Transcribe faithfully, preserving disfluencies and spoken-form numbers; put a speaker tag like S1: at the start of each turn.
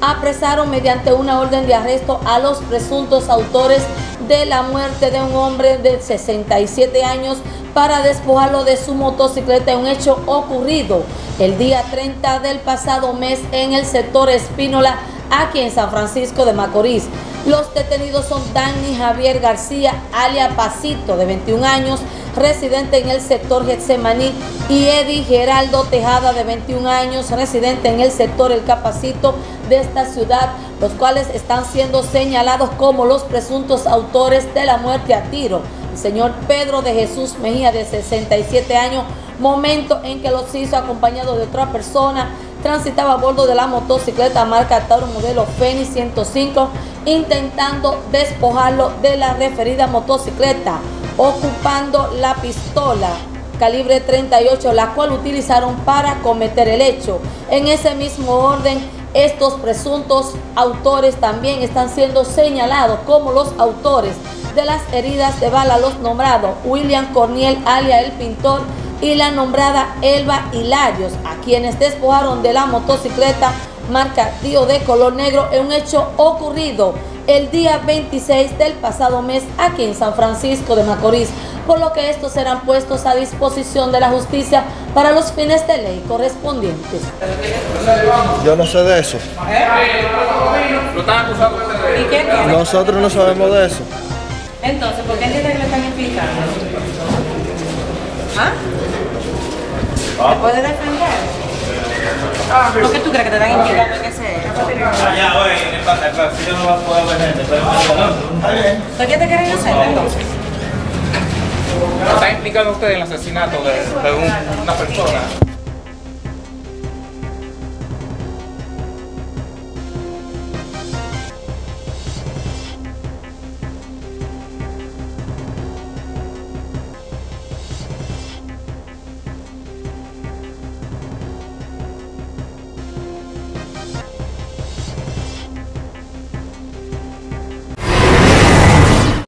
S1: apresaron mediante una orden de arresto a los presuntos autores de la muerte de un hombre de sesenta y siete años para despojarlo de su motocicleta en un hecho ocurrido el día treinta del pasado mes en el sector Espínola, aquí en San Francisco de Macorís. Los detenidos son Dani Javier García, alias Pasito, de veintiún años, residente en el sector Getsemaní, y Eddie Geraldo Tejada, de veintiún años, residente en el sector El Capacito de esta ciudad, los cuales están siendo señalados como los presuntos autores de la muerte a tiro. El señor Pedro de Jesús Mejía, de sesenta y siete años, momento en que los hizo acompañado de otra persona, transitaba a bordo de la motocicleta marca Tauro modelo Fenix ciento cinco, intentando despojarlo de la referida motocicleta, ocupando la pistola calibre treinta y ocho, la cual utilizaron para cometer el hecho. En ese mismo orden, estos presuntos autores también están siendo señalados como los autores de las heridas de bala, los nombrados William Corniel, alias El Pintor, y la nombrada Elba Hilarios, a quienes despojaron de la motocicleta marca Tío de color negro en un hecho ocurrido el día veintiséis del pasado mes aquí en San Francisco de Macorís, por lo que estos serán puestos a disposición de la justicia para los fines de ley correspondientes.
S2: Yo no sé de eso.
S3: ¿Y qué tiene?
S2: Nosotros no sabemos de eso.
S3: Entonces, ¿por qué entiende que le están implicando? ¿Ah? ¿Te puede defender? ¿Por qué tú crees que te están implicando en ese hecho?
S4: Ya, güey, en el pasillo no va a poder ver gente, pero está bien.
S3: ¿Por qué te quieren hacer entonces?
S4: ¿Están implicando ustedes en el asesinato de, de un- una persona?